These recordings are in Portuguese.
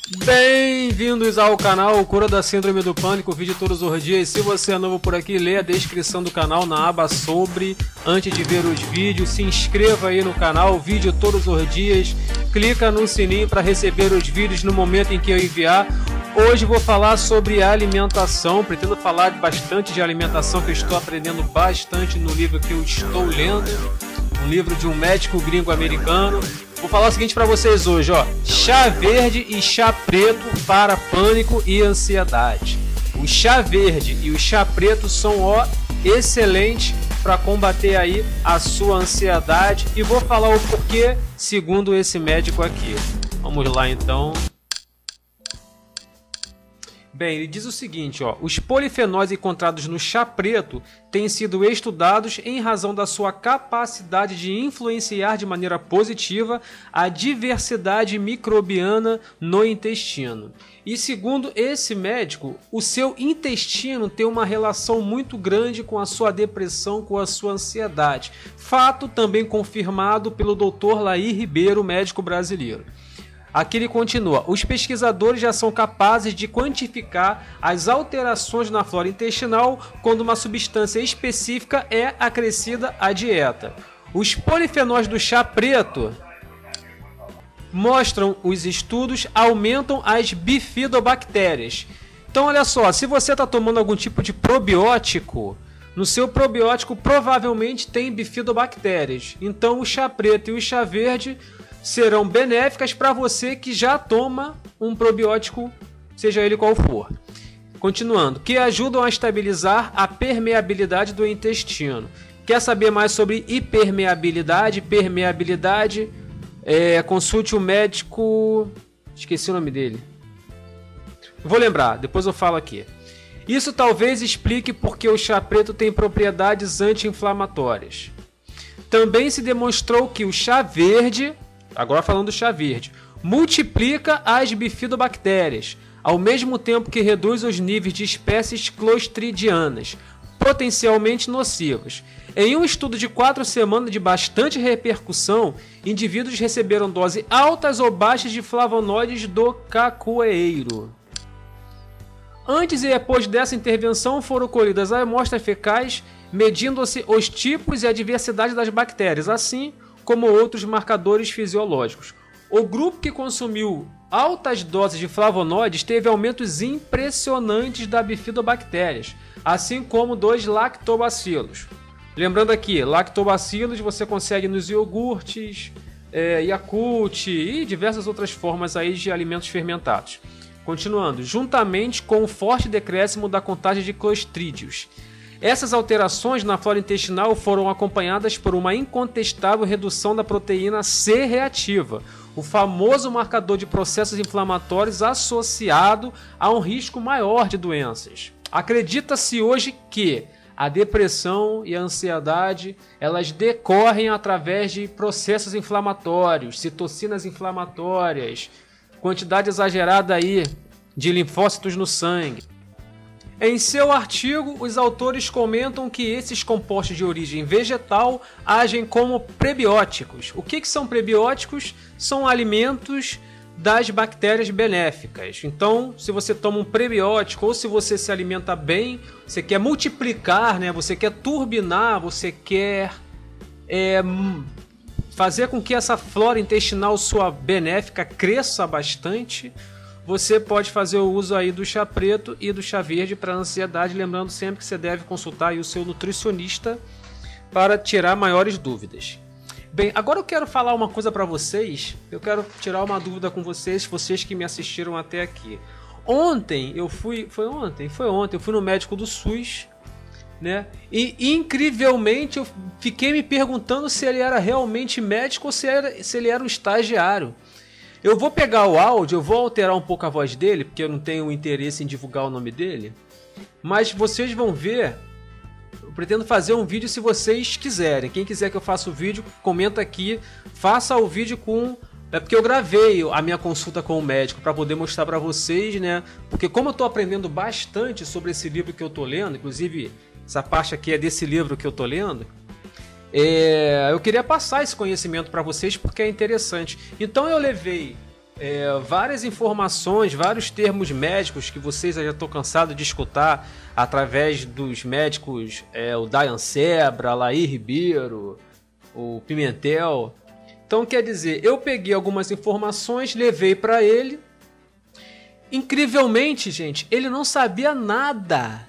Bem-vindos ao canal Cura da Síndrome do Pânico, vídeo todos os dias. Se você é novo por aqui, lê a descrição do canal na aba sobre, antes de ver os vídeos. Se inscreva aí no canal, vídeo todos os dias. Clica no sininho para receber os vídeos no momento em que eu enviar. Hoje vou falar sobre alimentação, pretendo falar bastante de alimentação, que eu estou aprendendo bastante no livro que eu estou lendo. Um livro de um médico gringo americano. Vou falar o seguinte para vocês hoje, ó: chá verde e chá preto para pânico e ansiedade. O chá verde e o chá preto são excelentes para combater aí a sua ansiedade, e vou falar o porquê segundo esse médico aqui. Vamos lá então. Bem, ele diz o seguinte, ó: os polifenóis encontrados no chá preto têm sido estudados em razão da sua capacidade de influenciar de maneira positiva a diversidade microbiana no intestino. E segundo esse médico, o seu intestino tem uma relação muito grande com a sua depressão, com a sua ansiedade. Fato também confirmado pelo Dr. Laí Ribeiro, médico brasileiro. Aqui ele continua: os pesquisadores já são capazes de quantificar as alterações na flora intestinal quando uma substância específica é acrescida à dieta. Os polifenóis do chá preto, mostram os estudos, aumentam as bifidobactérias. Então olha só, se você está tomando algum tipo de probiótico, no seu probiótico provavelmente tem bifidobactérias. Então o chá preto e o chá verde serão benéficas para você que já toma um probiótico, seja ele qual for. Continuando, que ajudam a estabilizar a permeabilidade do intestino. Quer saber mais sobre hipermeabilidade, permeabilidade? Consulte o médico, esqueci o nome dele. Vou lembrar, depois eu falo aqui. Isso talvez explique porque o chá preto tem propriedades anti-inflamatórias. Também se demonstrou que o chá verde, agora falando do chá verde, multiplica as bifidobactérias, ao mesmo tempo que reduz os níveis de espécies clostridianas, potencialmente nocivas. Em um estudo de 4 semanas de bastante repercussão, indivíduos receberam doses altas ou baixas de flavonoides do cacoeiro. Antes e depois dessa intervenção foram colhidas amostras fecais, medindo-se os tipos e a diversidade das bactérias, assim como outros marcadores fisiológicos. O grupo que consumiu altas doses de flavonoides teve aumentos impressionantes da bifidobactérias, assim como dos lactobacilos. Lembrando aqui, lactobacilos você consegue nos iogurtes, Yakult e diversas outras formas aí de alimentos fermentados. Continuando, juntamente com o forte decréscimo da contagem de clostrídeos. Essas alterações na flora intestinal foram acompanhadas por uma incontestável redução da proteína C reativa, o famoso marcador de processos inflamatórios associado a um risco maior de doenças. Acredita-se hoje que a depressão e a ansiedade, elas decorrem através de processos inflamatórios, citocinas inflamatórias, quantidade exagerada aí de linfócitos no sangue. Em seu artigo, os autores comentam que esses compostos de origem vegetal agem como prebióticos. O que são prebióticos? São alimentos das bactérias benéficas. Então, se você toma um prebiótico ou se você se alimenta bem, você quer multiplicar, né? Você quer turbinar, você quer fazer com que essa flora intestinal sua benéfica cresça bastante, você pode fazer o uso aí do chá preto e do chá verde para ansiedade, lembrando sempre que você deve consultar aí o seu nutricionista para tirar maiores dúvidas. Bem, agora eu quero falar uma coisa para vocês, eu quero tirar uma dúvida com vocês que me assistiram até aqui. Ontem eu fui no médico do SUS, né? E incrivelmente eu fiquei me perguntando se ele era realmente médico ou se ele era um estagiário. Eu vou pegar o áudio, eu vou alterar um pouco a voz dele, porque eu não tenho interesse em divulgar o nome dele. Mas vocês vão ver, eu pretendo fazer um vídeo se vocês quiserem. Quem quiser que eu faça o vídeo, comenta aqui, faça o vídeo com... porque eu gravei a minha consulta com o médico para poder mostrar para vocês, né? Porque como eu estou aprendendo bastante sobre esse livro que eu estou lendo, inclusive essa parte aqui é desse livro que eu estou lendo, eu queria passar esse conhecimento para vocês porque é interessante. Então eu levei várias informações, vários termos médicos que vocês já estão cansados de escutar através dos médicos, o Dayan Sebra, Laí Ribeiro, o Pimentel. Então, quer dizer, eu peguei algumas informações, levei para ele. Incrivelmente, gente, ele não sabia nada.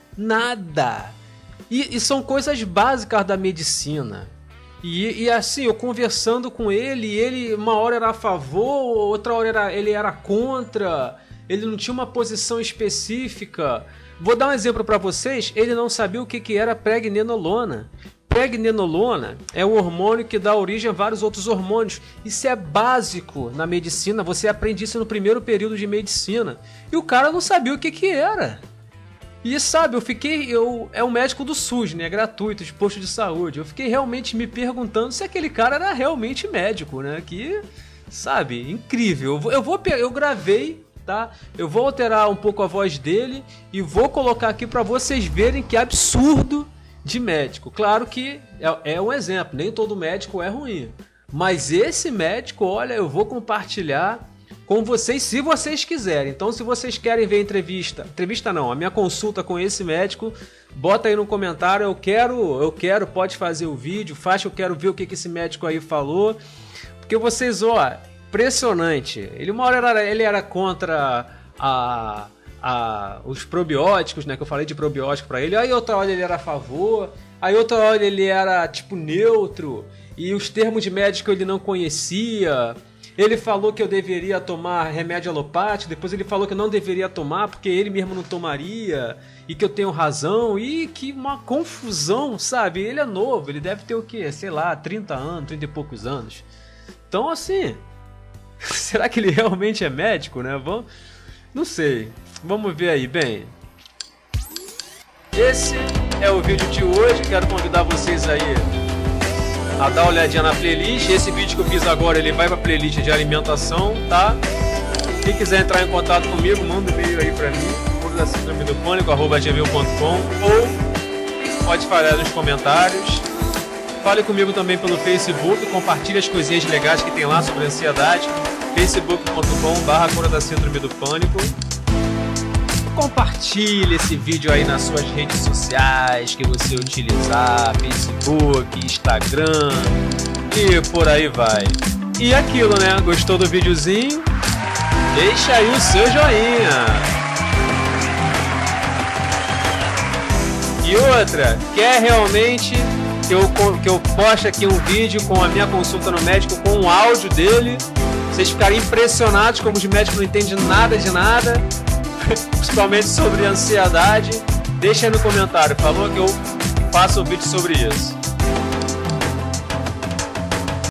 E são coisas básicas da medicina. E assim, eu conversando com ele, uma hora era a favor, outra hora ele era contra, ele não tinha uma posição específica. Vou dar um exemplo para vocês, ele não sabia o que era pregnenolona. Pregnenolona é o hormônio que dá origem a vários outros hormônios. Isso é básico na medicina, você aprende isso no primeiro período de medicina. E o cara não sabia o que era. E sabe, é um médico do SUS, né, gratuito, de posto de saúde. Eu fiquei realmente me perguntando se aquele cara era realmente médico, né, que, sabe, incrível. Eu gravei, tá, eu vou alterar um pouco a voz dele e vou colocar aqui pra vocês verem que absurdo de médico. Claro que é um exemplo, nem todo médico é ruim. Mas esse médico, olha, eu vou compartilhar com vocês, se vocês quiserem. Então, se vocês querem ver a minha consulta com esse médico, bota aí no comentário, eu quero, pode fazer o vídeo, faz que eu quero ver o que esse médico aí falou. Porque vocês, impressionante. Uma hora ele era contra os probióticos, né, que eu falei de probiótico pra ele, aí outra hora ele era a favor, aí outra hora ele era tipo neutro, e os termos de médico ele não conhecia. Ele falou que eu deveria tomar remédio alopático, depois ele falou que eu não deveria tomar porque ele mesmo não tomaria, e que eu tenho razão, e que uma confusão, sabe? Ele é novo, ele deve ter o quê? Sei lá, 30 anos, 30 e poucos anos. Então, assim, será que ele realmente é médico, né? Não sei, vamos ver aí. Bem, esse é o vídeo de hoje, quero convidar vocês aí a dar uma olhadinha na playlist. Esse vídeo que eu fiz agora, ele vai pra playlist de alimentação, tá? Quem quiser entrar em contato comigo, manda um e-mail aí pra mim, curaDaSíndromeDoPânico@gmail.com, ou pode falar nos comentários. Fale comigo também pelo Facebook, compartilhe as coisinhas legais que tem lá sobre ansiedade, facebook.com/curaDaSíndromeDoPânico. Compartilhe esse vídeo aí nas suas redes sociais que você utilizar, Facebook, Instagram e por aí vai. E aquilo, né? Gostou do videozinho? Deixa aí o seu joinha. E outra, quer realmente que eu poste aqui um vídeo com a minha consulta no médico, com o áudio dele? Vocês ficarem impressionados como os médicos não entendem nada de nada, principalmente sobre ansiedade. Deixa aí no comentário, falou que eu faço um vídeo sobre isso.